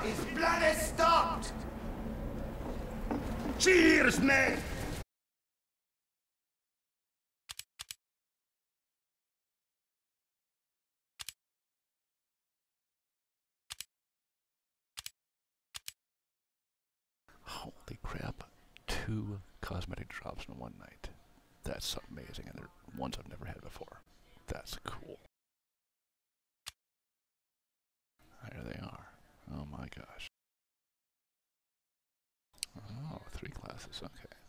His blood is stopped! Cheers, mate! Holy crap. 2 cosmetic drops in one night. That's amazing, and they're ones I've never had before. That's cool. There they are. Oh my gosh. Oh, 3 classes, okay.